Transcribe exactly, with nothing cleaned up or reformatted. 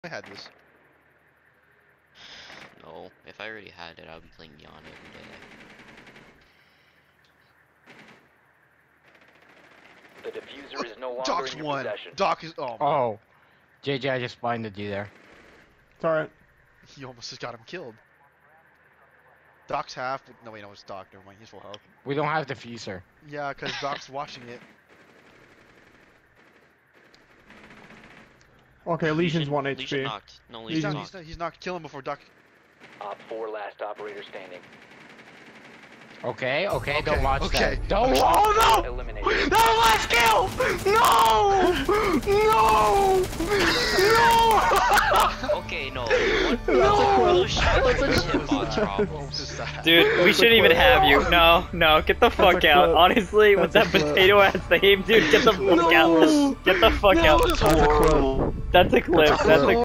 I had this. No, if I already had it, I would be playing Beyond every day. The diffuser is no longer Doc's in your one. possession. Doc is. Oh, Oh, J J, I just blinded you there. It's alright. he almost just got him killed. Doc's half. But no, wait, no, it's Doc. Never mind. He's full health. We don't have diffuser. Yeah, because Doc's watching it. Okay, Legion's Legion- one Legion H P. knocked. No, He's Legion not, knocked. he's not. He's not killing before Doc. Op four last operator standing. Okay, okay, Okay, don't watch okay. that. Don't. Oh no! Eliminated. No, last kill! No! No! No! Okay, no. What? No! Those shots are hitbox What problems. was that? Dude, we That's shouldn't a even clip. have you. No, no, get the fuck a out. clip. Honestly, with that That's a clip. potato ass name, dude, get the fuck No! out. Get the fuck No, out. it's That's a clip. horrible. That's a clip. That's a That's a clip.